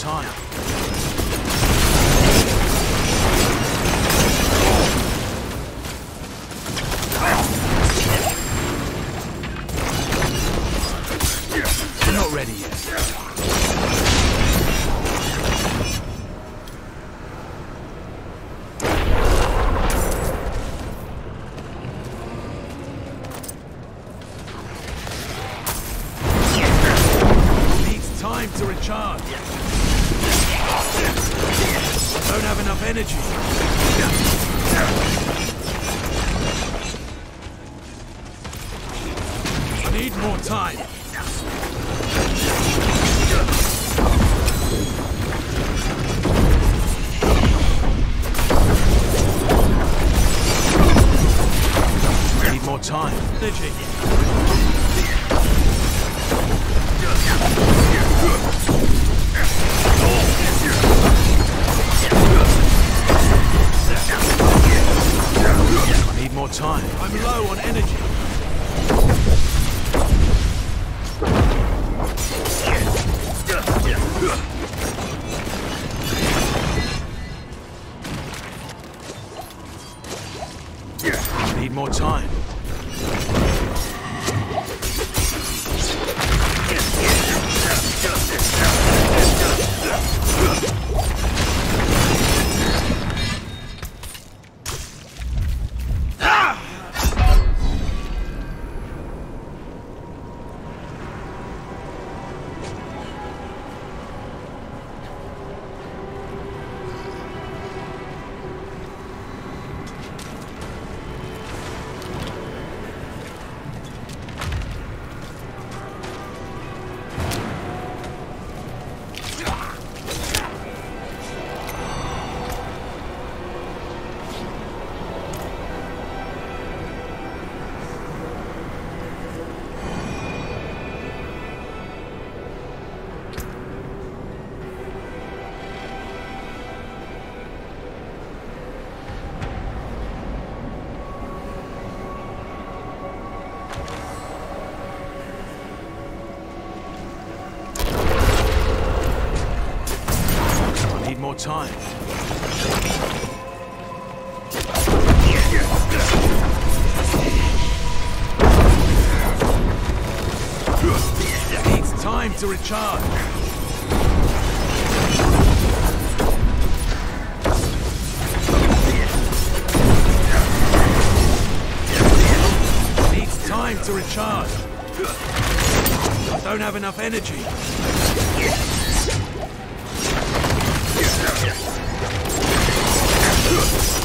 time. We're not ready yet. Time to recharge. Don't have enough energy. I need more time. I need more time. Energy. I need more time. I'm low on energy. I need more time. More time. Needs time to recharge. Needs time to recharge. Don't have enough energy. Yeah.